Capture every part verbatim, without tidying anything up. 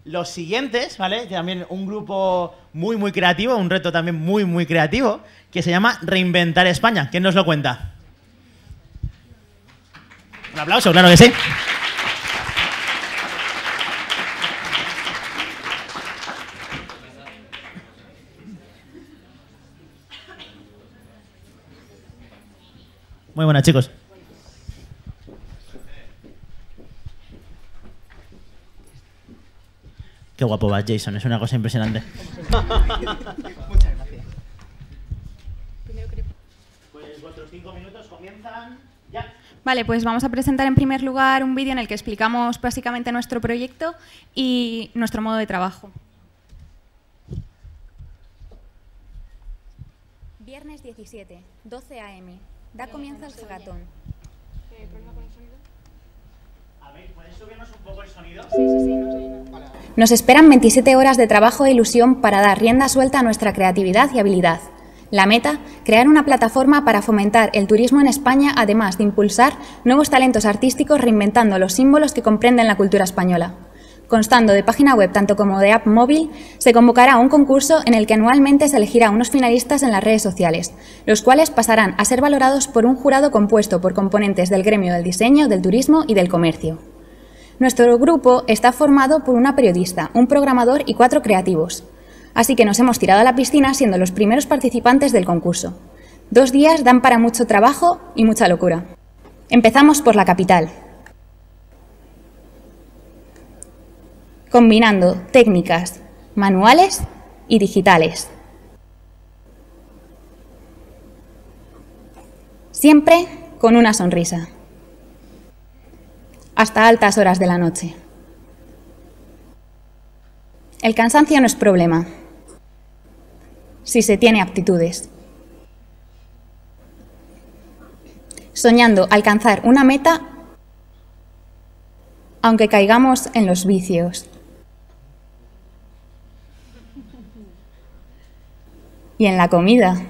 los siguientes, ¿vale? También un grupo muy, muy creativo, un reto también muy, muy creativo, que se llama Reinventar España. ¿Quién nos lo cuenta? Un aplauso, claro que sí. Muy buenas, chicos. Qué guapo vas, Jason. Es una cosa impresionante. Muchas gracias. Pues vuestros cinco minutos comienzan ya. Vale, pues vamos a presentar en primer lugar un vídeo en el que explicamos básicamente nuestro proyecto y nuestro modo de trabajo. Viernes diecisiete, doce a eme. Da comienzo el hackathon. ¿Problema con el sonido? A ver, ¿puedes subirnos un poco el sonido? Sí, sí, sí, no sé nada. Nos esperan veintisiete horas de trabajo e ilusión para dar rienda suelta a nuestra creatividad y habilidad. La meta, crear una plataforma para fomentar el turismo en España, además de impulsar nuevos talentos artísticos reinventando los símbolos que comprenden la cultura española. Constando de página web tanto como de app móvil, se convocará un concurso en el que anualmente se elegirá unos finalistas en las redes sociales, los cuales pasarán a ser valorados por un jurado compuesto por componentes del gremio del diseño, del turismo y del comercio. Nuestro grupo está formado por una periodista, un programador y cuatro creativos. Así que nos hemos tirado a la piscina siendo los primeros participantes del concurso. Dos días dan para mucho trabajo y mucha locura. Empezamos por la capital. Combinando técnicas manuales y digitales. Siempre con una sonrisa. Hasta altas horas de la noche. El cansancio no es problema, si se tiene aptitudes. Soñando alcanzar una meta, aunque caigamos en los vicios. Y en la comida.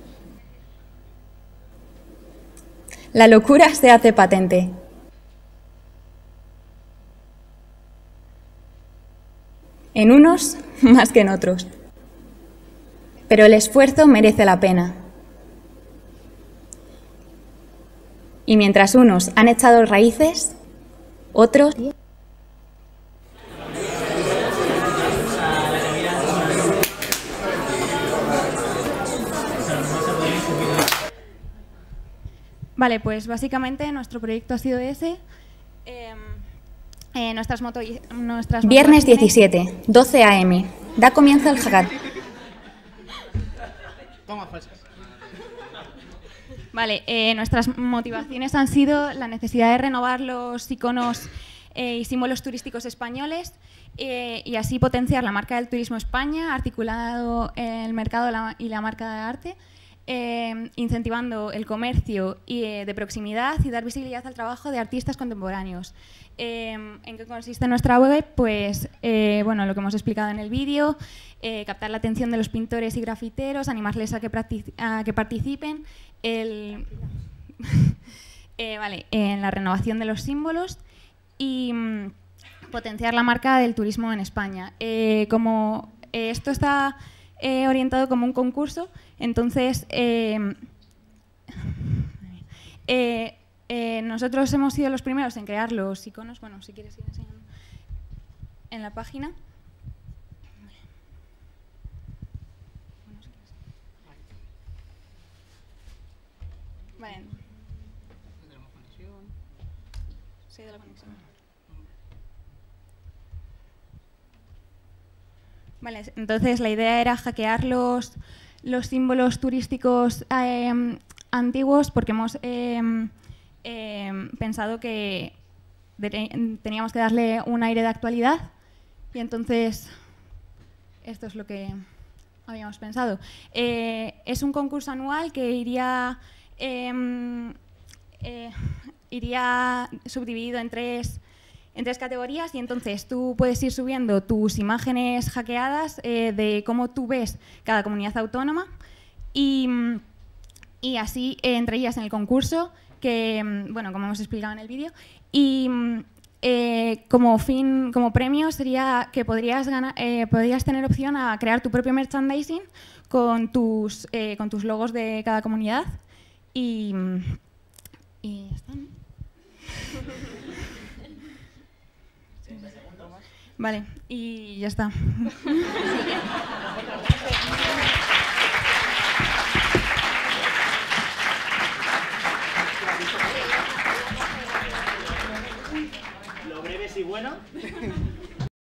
La locura se hace patente. En unos más que en otros. Pero el esfuerzo merece la pena. Y mientras unos han echado raíces, otros... Vale, pues básicamente nuestro proyecto ha sido ese. Eh, eh, nuestras moto nuestras Viernes diecisiete, doce a eme. Da comienzo el hackathon. Toma falsas. Vale, eh, nuestras motivaciones han sido la necesidad de renovar los iconos eh, y símbolos turísticos españoles eh, y así potenciar la marca del Turismo España, articulado el mercado la, y la marca de arte, eh, incentivando el comercio y, eh, de proximidad y dar visibilidad al trabajo de artistas contemporáneos. Eh, ¿En qué consiste nuestra web? Pues eh, bueno, lo que hemos explicado en el vídeo, eh, captar la atención de los pintores y grafiteros, animarles a que, a que participen, el, eh, vale, en la renovación de los símbolos y mm, potenciar la marca del turismo en España. Eh, como eh, esto está eh, orientado como un concurso, entonces eh, eh, eh, nosotros hemos sido los primeros en crear los iconos. Bueno, si quieres ir enseñando en la página. Vale. No tenemos conexión. Sí, de la conexión. Vale, entonces la idea era hackear los, los símbolos turísticos eh, antiguos porque hemos eh, eh, pensado que de, teníamos que darle un aire de actualidad y entonces esto es lo que habíamos pensado. Eh, es un concurso anual que iría... Eh, eh, iría subdividido en tres, en tres categorías y entonces tú puedes ir subiendo tus imágenes hackeadas eh, de cómo tú ves cada comunidad autónoma y, y así eh, entre ellas en el concurso, que, bueno, como hemos explicado en el vídeo, y eh, como fin, como premio sería que podrías, ganar, eh, podrías tener opción a crear tu propio merchandising con tus, eh, con tus logos de cada comunidad y, y ya está, ¿no? Vale, y ya está.